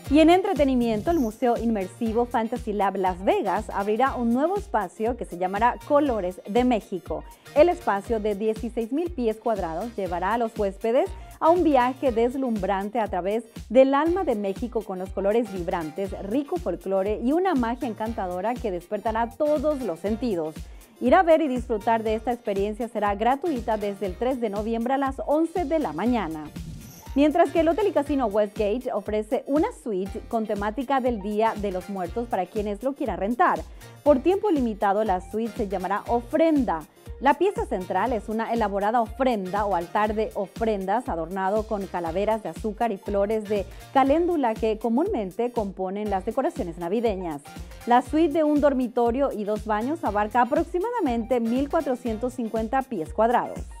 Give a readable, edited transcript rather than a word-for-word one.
Y en entretenimiento, el Museo Inmersivo Fantasy Lab Las Vegas abrirá un nuevo espacio que se llamará Colores de México. El espacio de 16,000 pies cuadrados llevará a los huéspedes a un viaje deslumbrante a través del alma de México con los colores vibrantes, rico folclore y una magia encantadora que despertará todos los sentidos. Ir a ver y disfrutar de esta experiencia será gratuita desde el 3 de noviembre a las 11 de la mañana. Mientras que el Hotel y Casino Westgate ofrece una suite con temática del Día de los Muertos para quienes lo quieran rentar. Por tiempo limitado, la suite se llamará Ofrenda. La pieza central es una elaborada ofrenda o altar de ofrendas adornado con calaveras de azúcar y flores de caléndula que comúnmente componen las decoraciones navideñas. La suite de un dormitorio y 2 baños abarca aproximadamente 1,450 pies cuadrados.